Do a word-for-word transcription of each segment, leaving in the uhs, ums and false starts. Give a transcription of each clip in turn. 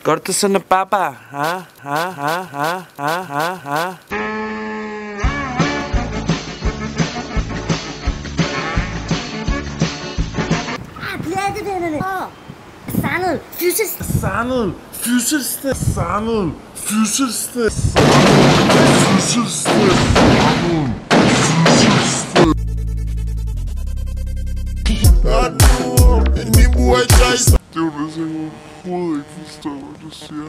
Korte na papa, ha, ha, ha, ha, ha, ha, ha. Oh, Sanel, fysiskt. Sanel, fysiskt. Sanel, fysiskt. Fysiskt. Aduh, ini buat guys. Det er jo det, jeg overhovedet ikke forstår, hvad du siger.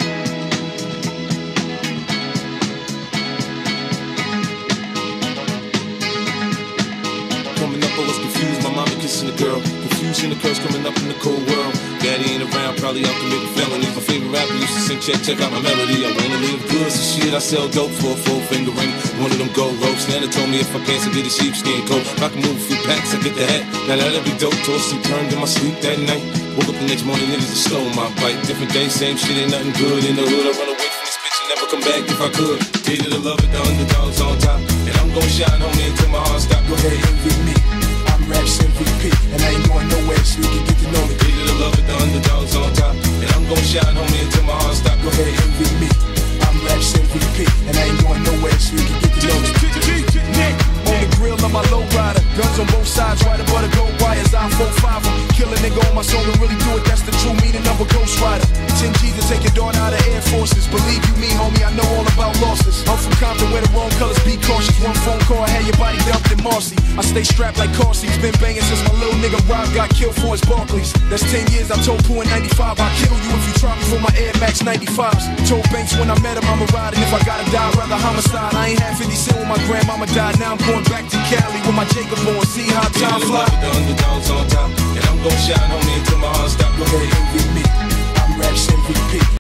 Coming up, I was confused, my mama kissing the girl. Confusion occurs coming up in the cold world. Daddy ain't around, probably out committing felonies. My favorite rapper used to sing, check, check out my melody. I wanna live good, so shit, I sell dope for a four finger ring. One of them gold ropes. Nana told me if I pants, I get a sheepskin coat. If I can move a few packs, I get the hat. Now that'll be dope, tossed and turned in my sleep that night. Woke up the next morning, niggas are slow my bite. Different day, same shit, ain't nothing good in the hood. I run away from this bitch and never come back if I could. Hated to love it, the underdogs on top. And I'm gon' shine on me until my heart stop. Go ahead, envy me. I'm Raps M V P, and I ain't going nowhere so you can get to know me. Hated to love it, the underdogs on top. And I'm gon' shine on me until my heart stop. Go ahead, envy me. I'm Raps M V P, and I ain't going nowhere so you can get to know me. On the grill of my low rider, guns on both sides, right above the gold wires. I four five em, kill a nigga on my song and really do it. That's the true meaning of a ghost rider. ten G's to take your daughter out of Air Forces. Believe you me, homie, I know all about losses. I'm from Compton where the wrong colors be cautious. One phone call, I had your body dumped in Marcy. I stay strapped like Carsey's, been banging since my little nigga Rob got killed for his Barclays. That's ten years, I told Pooh in ninety-five, I'll kill you if you try me for my Air Max ninety-fives. Told Banks when I met him, I'ma ride, and if I gotta die, I'd rather homicide. I ain't had fifty cent when my grandmama died, now I'm going back to Cali with my Jacob on, see how time fly. The underdogs on top, and I'm gon' shine on me until my heart stop. Go ahead, envy me.